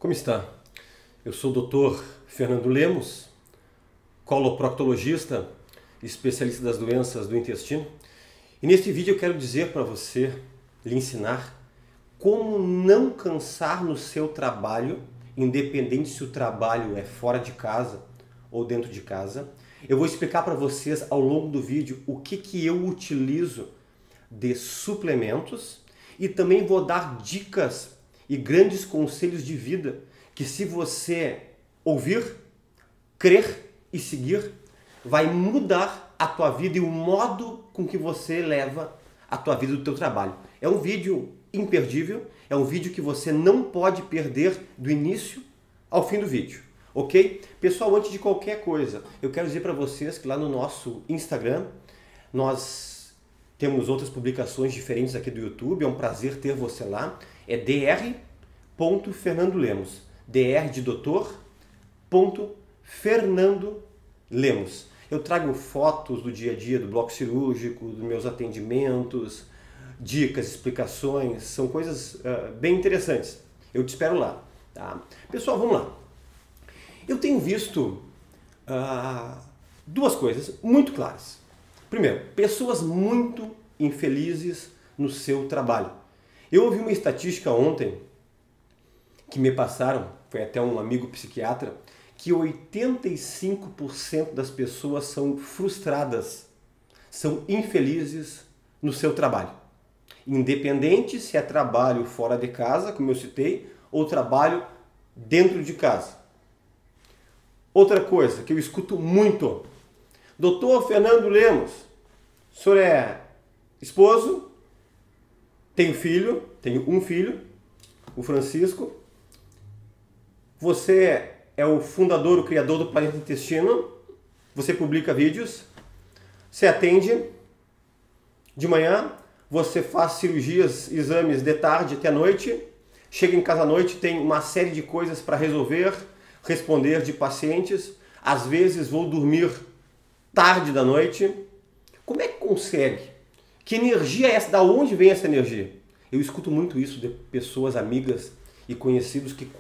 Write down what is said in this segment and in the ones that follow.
Como está? Eu sou o Dr. Fernando Lemos, coloproctologista, especialista das doenças do intestino. E neste vídeo eu quero dizer para você, lhe ensinar como não cansar no seu trabalho, independente se o trabalho é fora de casa ou dentro de casa. Eu vou explicar para vocês ao longo do vídeo o que eu utilizo de suplementos e também vou dar dicas e grandes conselhos de vida que, se você ouvir, crer e seguir, vai mudar a tua vida e o modo com que você leva a tua vida do teu trabalho. É um vídeo imperdível, é um vídeo que você não pode perder do início ao fim do vídeo, ok? Pessoal, antes de qualquer coisa, eu quero dizer para vocês que lá no nosso Instagram nós temos outras publicações diferentes aqui do YouTube. É um prazer ter você lá. É dr.fernandolemos. Dr de doutor, Fernando Lemos. Eu trago fotos do dia a dia do bloco cirúrgico, dos meus atendimentos, dicas, explicações, são coisas bem interessantes. Eu te espero lá. Tá? Pessoal, vamos lá. Eu tenho visto duas coisas muito claras. Primeiro, pessoas muito infelizes no seu trabalho. Eu ouvi uma estatística ontem que me passaram, foi até um amigo psiquiatra, que 85% das pessoas são frustradas, são infelizes no seu trabalho. Independente se é trabalho fora de casa, como eu citei, ou trabalho dentro de casa. Outra coisa que eu escuto muito: Doutor Fernando Lemos, o senhor é esposo, tenho um filho, o Francisco, você é o fundador, o criador do Planeta Intestino, você publica vídeos, você atende de manhã, você faz cirurgias, exames de tarde até a noite, chega em casa à noite, tem uma série de coisas para resolver, responder de pacientes, às vezes vou dormir tarde da noite. Como é que consegue? Que energia é essa? Da onde vem essa energia? Eu escuto muito isso de pessoas, amigas e conhecidos que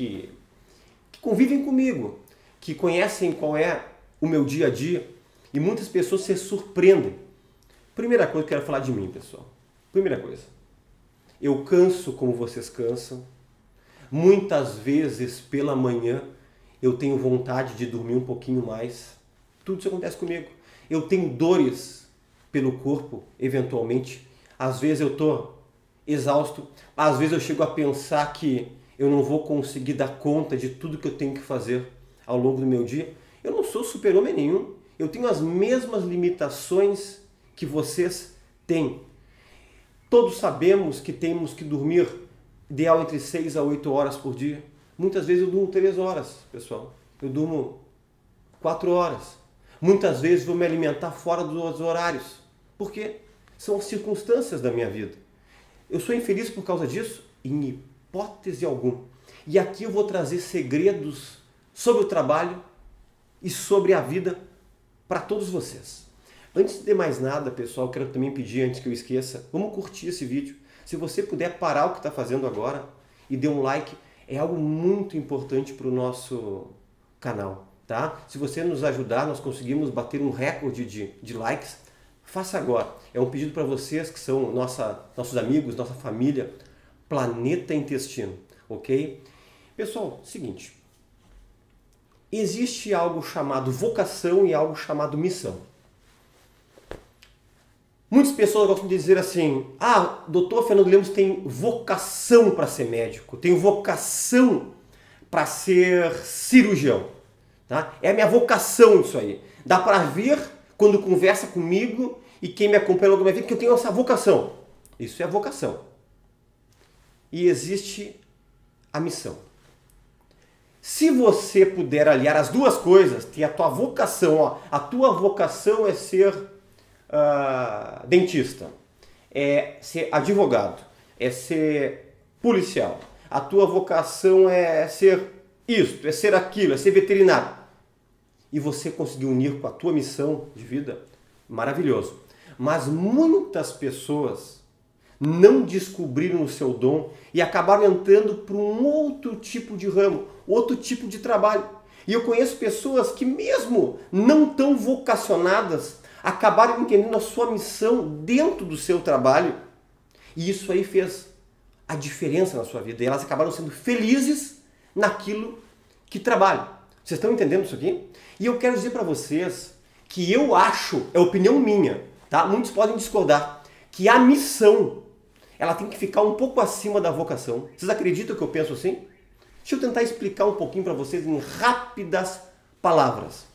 convivem comigo, que conhecem qual é o meu dia a dia, e muitas pessoas se surpreendem. Primeira coisa que eu quero falar de mim, pessoal. Primeira coisa, eu canso como vocês cansam. Muitas vezes pela manhã eu tenho vontade de dormir um pouquinho mais. Tudo isso acontece comigo. Eu tenho dores pelo corpo, eventualmente. Às vezes eu estou exausto. Às vezes eu chego a pensar que eu não vou conseguir dar conta de tudo que eu tenho que fazer ao longo do meu dia. Eu não sou super-homem nenhum. Eu tenho as mesmas limitações que vocês têm. Todos sabemos que temos que dormir, ideal, entre 6 a 8 horas por dia. Muitas vezes eu durmo 3 horas, pessoal. Eu durmo 4 horas. Muitas vezes vou me alimentar fora dos horários. Por quê? São as circunstâncias da minha vida. Eu sou infeliz por causa disso? Em hipótese alguma. E aqui eu vou trazer segredos sobre o trabalho e sobre a vida para todos vocês. Antes de mais nada, pessoal, quero também pedir, antes que eu esqueça, vamos curtir esse vídeo. Se você puder parar o que está fazendo agora e dê um like, é algo muito importante para o nosso canal. Tá? Se você nos ajudar, nós conseguimos bater um recorde de likes, faça agora. É um pedido para vocês que são nossos amigos, nossa família, Planeta Intestino, ok? Pessoal, seguinte, existe algo chamado vocação e algo chamado missão. Muitas pessoas gostam de dizer assim: doutor Fernando Lemos tem vocação para ser médico, tem vocação para ser cirurgião. Tá? É a minha vocação isso aí. Dá para ver quando conversa comigo e quem me acompanha logo vai ver que eu tenho essa vocação. Isso é vocação. E existe a missão. Se você puder aliar as duas coisas, tem a tua vocação, a tua vocação é ser dentista, é ser advogado, é ser policial. A tua vocação é ser isto, é ser aquilo, é ser veterinário. E você conseguir unir com a tua missão de vida, maravilhoso. Mas muitas pessoas não descobriram o seu dom e acabaram entrando para um outro tipo de ramo, outro tipo de trabalho. E eu conheço pessoas que mesmo não tão vocacionadas, acabaram entendendo a sua missão dentro do seu trabalho. E isso aí fez a diferença na sua vida. E elas acabaram sendo felizes naquilo que trabalham. Vocês estão entendendo isso aqui? E eu quero dizer para vocês que eu acho, é opinião minha, tá? Muitos podem discordar, que a missão, ela tem que ficar um pouco acima da vocação. Vocês acreditam que eu penso assim? Deixa eu tentar explicar um pouquinho para vocês em rápidas palavras.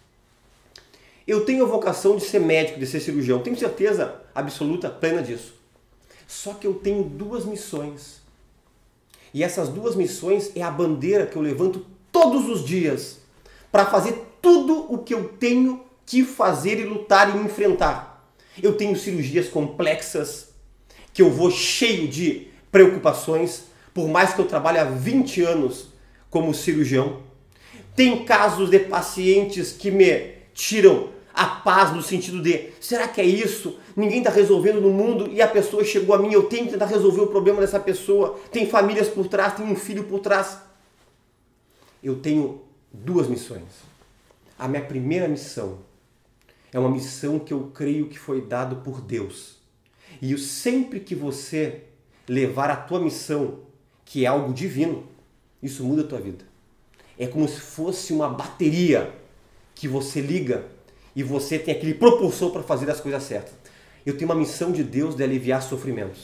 Eu tenho a vocação de ser médico, de ser cirurgião. Tenho certeza absoluta, plena disso. Só que eu tenho duas missões. E essas duas missões é a bandeira que eu levanto todos os dias para fazer tudo o que eu tenho que fazer e lutar e enfrentar. Eu tenho cirurgias complexas, que eu vou cheio de preocupações, por mais que eu trabalhe há 20 anos como cirurgião. Tem casos de pacientes que me tiram a paz no sentido de, será que é isso? Ninguém está resolvendo no mundo e a pessoa chegou a mim, eu tenho que tentar resolver o problema dessa pessoa. Tem famílias por trás, tem um filho por trás. Eu tenho duas missões. A minha primeira missão é uma missão que eu creio que foi dada por Deus. E sempre que você levar a tua missão, que é algo divino, isso muda a tua vida. É como se fosse uma bateria que você liga e você tem aquele propulsor para fazer as coisas certas. Eu tenho uma missão de Deus de aliviar sofrimentos.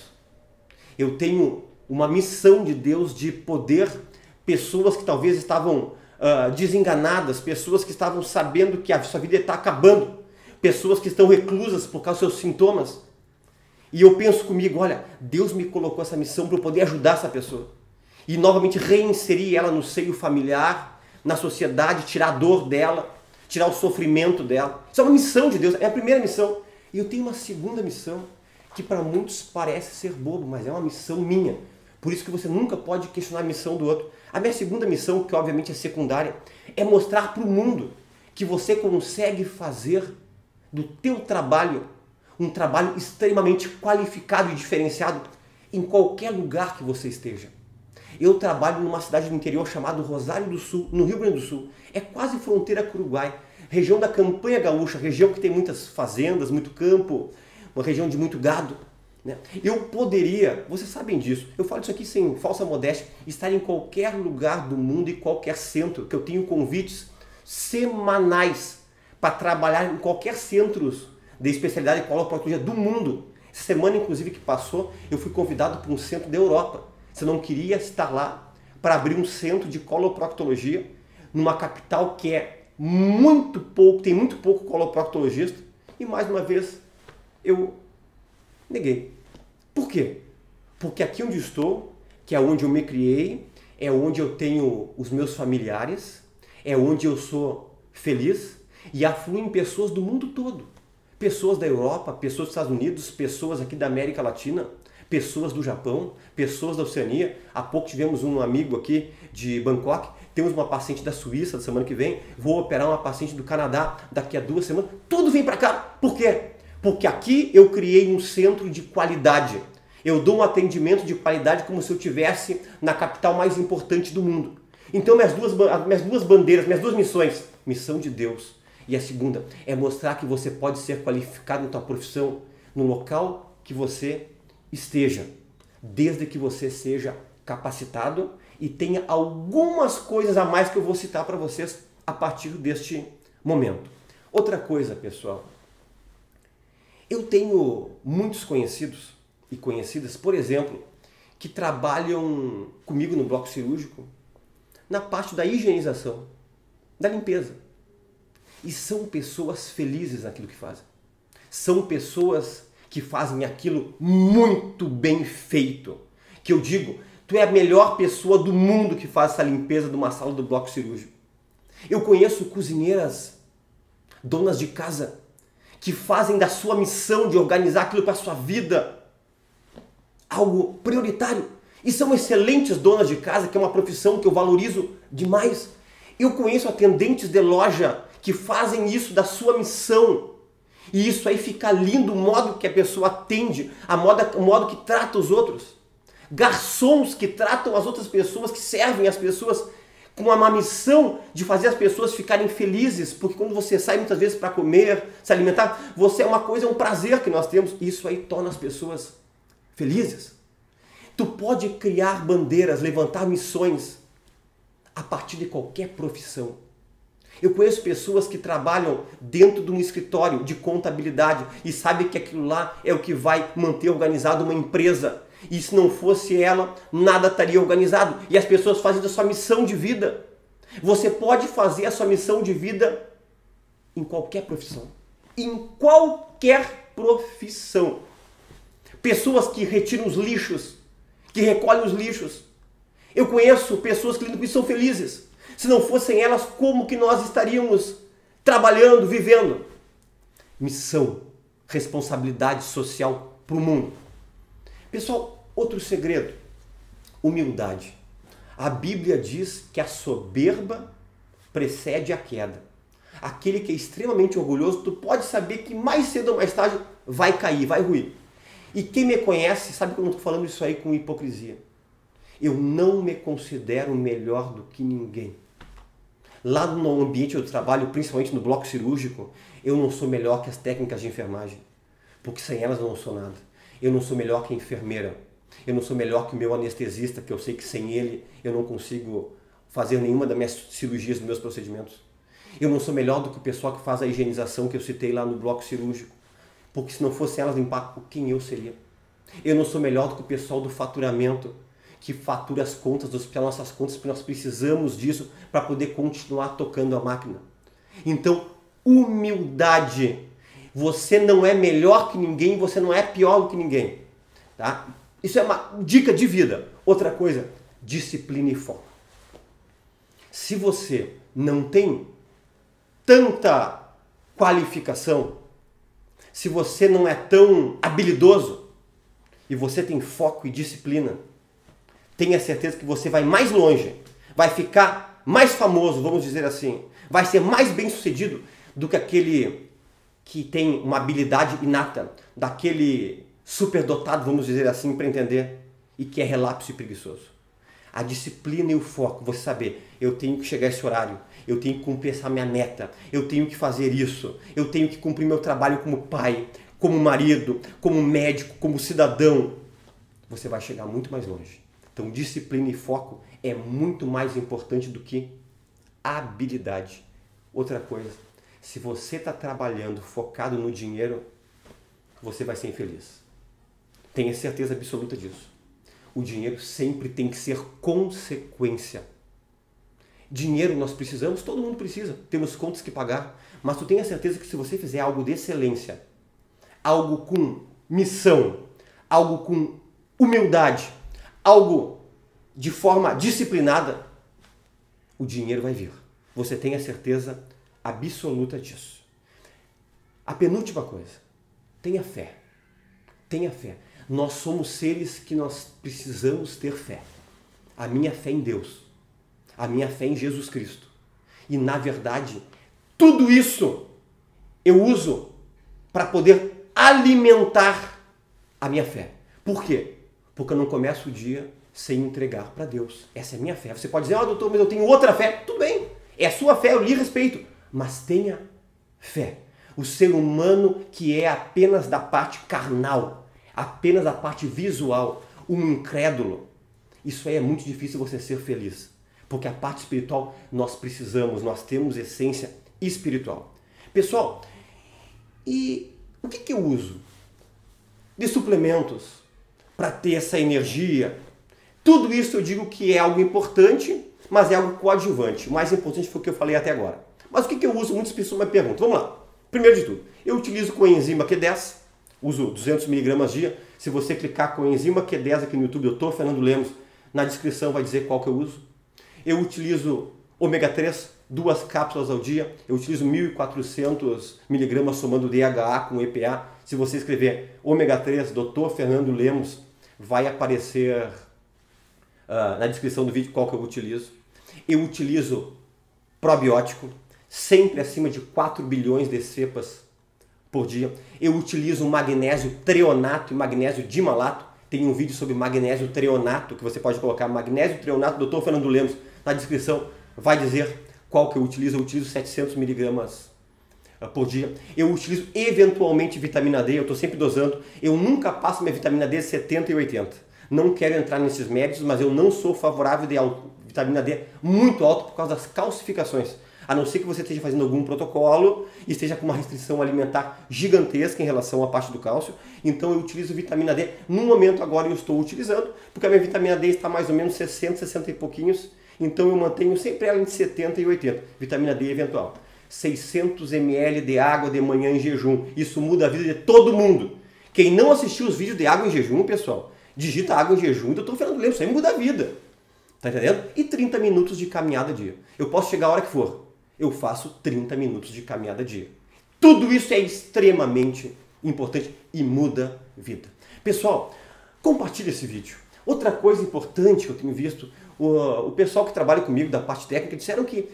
Eu tenho uma missão de Deus de poder pessoas que talvez estavam desenganadas, pessoas que estavam sabendo que a sua vida está acabando, pessoas que estão reclusas por causa dos seus sintomas. E eu penso comigo, olha, Deus me colocou essa missão para eu poder ajudar essa pessoa. E novamente reinserir ela no seio familiar, na sociedade, tirar a dor dela, tirar o sofrimento dela. Isso é uma missão de Deus, é a primeira missão. E eu tenho uma segunda missão, que para muitos parece ser bobo, mas é uma missão minha. Por isso que você nunca pode questionar a missão do outro. A minha segunda missão, que obviamente é secundária, é mostrar para o mundo que você consegue fazer do teu trabalho um trabalho extremamente qualificado e diferenciado em qualquer lugar que você esteja. Eu trabalho numa cidade do interior chamada Rosário do Sul, no Rio Grande do Sul. É quase fronteira com o Uruguai, região da Campanha Gaúcha, região que tem muitas fazendas, muito campo, uma região de muito gado. Né? Eu poderia, vocês sabem disso, eu falo isso aqui sem falsa modéstia, estar em qualquer lugar do mundo e qualquer centro, que eu tenho convites semanais para trabalhar em qualquer centro de especialidade de coloproctologia do mundo. Essa semana, inclusive, que passou, eu fui convidado para um centro da Europa. Você não queria estar lá para abrir um centro de coloproctologia numa capital que é muito pouco, tem muito pouco coloproctologista, e mais uma vez eu neguei. Por quê? Porque aqui onde estou, que é onde eu me criei, é onde eu tenho os meus familiares, é onde eu sou feliz e afluem pessoas do mundo todo. Pessoas da Europa, pessoas dos Estados Unidos, pessoas aqui da América Latina, pessoas do Japão, pessoas da Oceania. Há pouco tivemos um amigo aqui de Bangkok, temos uma paciente da Suíça da semana que vem, vou operar uma paciente do Canadá daqui a 2 semanas. Tudo vem para cá. Por quê? Porque aqui eu criei um centro de qualidade. Eu dou um atendimento de qualidade como se eu estivesse na capital mais importante do mundo. Então minhas duas bandeiras, minhas duas missões, missão de Deus. E a segunda é mostrar que você pode ser qualificado na tua profissão, no local que você esteja, desde que você seja capacitado e tenha algumas coisas a mais que eu vou citar para vocês a partir deste momento. Outra coisa, pessoal, eu tenho muitos conhecidos e conhecidas, por exemplo, que trabalham comigo no bloco cirúrgico na parte da higienização, da limpeza. E são pessoas felizes naquilo que fazem. São pessoas que fazem aquilo muito bem feito. Que eu digo, tu é a melhor pessoa do mundo que faz essa limpeza de uma sala do bloco cirúrgico. Eu conheço cozinheiras, donas de casa, que fazem da sua missão de organizar aquilo para a sua vida algo prioritário. E são excelentes donas de casa, que é uma profissão que eu valorizo demais. Eu conheço atendentes de loja que fazem isso da sua missão. E isso aí fica lindo, o modo que a pessoa atende, o modo que trata os outros. Garçons que tratam as outras pessoas, que servem as pessoas com uma missão de fazer as pessoas ficarem felizes, porque quando você sai muitas vezes para comer, se alimentar, você é um prazer que nós temos, e isso aí torna as pessoas felizes. Tu pode criar bandeiras, levantar missões a partir de qualquer profissão. Eu conheço pessoas que trabalham dentro de um escritório de contabilidade e sabem que aquilo lá é o que vai manter organizado uma empresa. E se não fosse ela, nada estaria organizado. E as pessoas fazem a sua missão de vida. Você pode fazer a sua missão de vida em qualquer profissão. Em qualquer profissão. Pessoas que retiram os lixos, que recolhem os lixos. Eu conheço pessoas que lidam com isso, são felizes. Se não fossem elas, como que nós estaríamos trabalhando, vivendo? Missão, responsabilidade social para o mundo. Pessoal, outro segredo, humildade. A Bíblia diz que a soberba precede a queda. Aquele que é extremamente orgulhoso, tu pode saber que mais cedo ou mais tarde vai cair, vai ruir. E quem me conhece sabe que eu não estou falando isso aí com hipocrisia. Eu não me considero melhor do que ninguém. Lá no ambiente do trabalho, principalmente no bloco cirúrgico, eu não sou melhor que as técnicas de enfermagem, porque sem elas eu não sou nada. Eu não sou melhor que a enfermeira. Eu não sou melhor que o meu anestesista, que eu sei que sem ele eu não consigo fazer nenhuma das minhas cirurgias, dos meus procedimentos. Eu não sou melhor do que o pessoal que faz a higienização que eu citei lá no bloco cirúrgico, porque se não fossem elas limpar, quem eu seria? Eu não sou melhor do que o pessoal do faturamento, que fatura as contas do hospital, nossas contas, porque nós precisamos disso para poder continuar tocando a máquina. Então, humildade. Você não é melhor que ninguém, você não é pior do que ninguém. Tá? Isso é uma dica de vida. Outra coisa, disciplina e foco. Se você não tem tanta qualificação, se você não é tão habilidoso e você tem foco e disciplina, tenha certeza que você vai mais longe, vai ficar mais famoso, vamos dizer assim, vai ser mais bem sucedido do que aquele que tem uma habilidade inata, daquele superdotado, vamos dizer assim, para entender, e que é relapso e preguiçoso. A disciplina e o foco, você saber, eu tenho que chegar a esse horário, eu tenho que cumprir essa minha meta, eu tenho que fazer isso, eu tenho que cumprir meu trabalho como pai, como marido, como médico, como cidadão. Você vai chegar muito mais longe. Então, disciplina e foco é muito mais importante do que habilidade. Outra coisa, se você está trabalhando focado no dinheiro, você vai ser infeliz. Tenha certeza absoluta disso. O dinheiro sempre tem que ser consequência. Dinheiro nós precisamos, todo mundo precisa, temos contas que pagar, mas tu tenha certeza que se você fizer algo de excelência, algo com missão, algo com humildade, algo de forma disciplinada, o dinheiro vai vir. Você tenha certeza absoluta disso. A penúltima coisa, tenha fé. Tenha fé. Nós somos seres que nós precisamos ter fé. A minha fé em Deus. A minha fé em Jesus Cristo. E na verdade, tudo isso eu uso para poder alimentar a minha fé. Por quê? Porque eu não começo o dia sem entregar para Deus. Essa é a minha fé. Você pode dizer, doutor, mas eu tenho outra fé. Tudo bem, é a sua fé, eu lhe respeito. Mas tenha fé. O ser humano que é apenas da parte carnal, apenas da parte visual, um incrédulo, isso aí é muito difícil você ser feliz. Porque a parte espiritual nós precisamos, nós temos essência espiritual. Pessoal, e o que eu uso de suplementos para ter essa energia? Tudo isso eu digo que é algo importante, mas é algo coadjuvante. O mais importante foi o que eu falei até agora. Mas o que eu uso? Muitas pessoas me perguntam. Vamos lá. Primeiro de tudo, eu utilizo coenzima Q10, uso 200 mg dia. Se você clicar coenzima Q10 aqui no YouTube, Dr. Fernando Lemos, na descrição vai dizer qual que eu uso. Eu utilizo ômega 3, 2 cápsulas ao dia. Eu utilizo 1.400 mg somando DHA com EPA. Se você escrever ômega 3, Dr. Fernando Lemos, vai aparecer na descrição do vídeo qual que eu utilizo. Eu utilizo probiótico, sempre acima de 4 bilhões de cepas por dia. Eu utilizo magnésio treonato e magnésio dimalato. Tem um vídeo sobre magnésio treonato que você pode colocar magnésio treonato, Dr. Fernando Lemos, na descrição. Vai dizer qual que eu utilizo. Eu utilizo 700 miligramas por dia. Eu utilizo eventualmente vitamina D, eu estou sempre dosando. Eu nunca passo minha vitamina D 70 e 80. Não quero entrar nesses méritos, mas eu não sou favorável de vitamina D muito alta por causa das calcificações. A não ser que você esteja fazendo algum protocolo e esteja com uma restrição alimentar gigantesca em relação à parte do cálcio. Então eu utilizo vitamina D. No momento agora eu estou utilizando, porque a minha vitamina D está mais ou menos 60, 60 e pouquinhos. Então eu mantenho sempre ela em 70 e 80. Vitamina D eventual. 600 ml de água de manhã em jejum. Isso muda a vida de todo mundo. Quem não assistiu os vídeos de água em jejum, pessoal, digita água em jejum e Dr. Fernando Lemos, isso aí muda a vida. Tá entendendo? E 30 minutos de caminhada dia. Eu posso chegar a hora que for. Eu faço 30 minutos de caminhada dia. Tudo isso é extremamente importante e muda vida. Pessoal, compartilhe esse vídeo. Outra coisa importante que eu tenho visto, o pessoal que trabalha comigo da parte técnica disseram que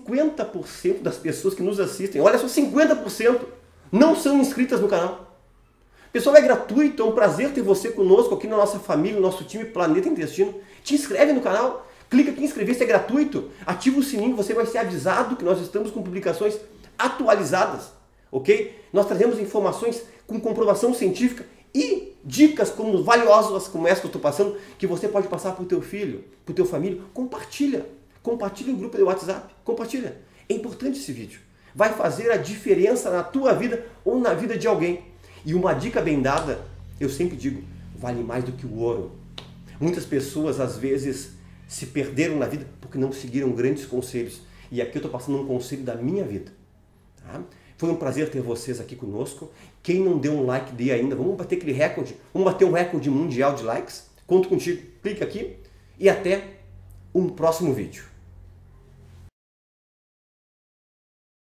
50% das pessoas que nos assistem, olha só, 50% não são inscritas no canal. Pessoal, é gratuito, é um prazer ter você conosco aqui na nossa família, no nosso time Planeta Intestino. Te inscreve no canal, clica aqui em inscrever-se, é gratuito. Ativa o sininho, você vai ser avisado que nós estamos com publicações atualizadas, ok? Nós trazemos informações com comprovação científica e dicas como valiosas como essa que eu estou passando, que você pode passar para o teu filho, para o teu família. Compartilha. Compartilha em grupo de WhatsApp. Compartilha. É importante esse vídeo. Vai fazer a diferença na tua vida ou na vida de alguém. E uma dica bem dada, eu sempre digo, vale mais do que o ouro. Muitas pessoas, às vezes, se perderam na vida porque não seguiram grandes conselhos. E aqui eu estou passando um conselho da minha vida. Tá? Foi um prazer ter vocês aqui conosco. Quem não deu um like, dê ainda. Vamos bater aquele recorde. Vamos bater um recorde mundial de likes. Conto contigo. Clica aqui. E até um próximo vídeo.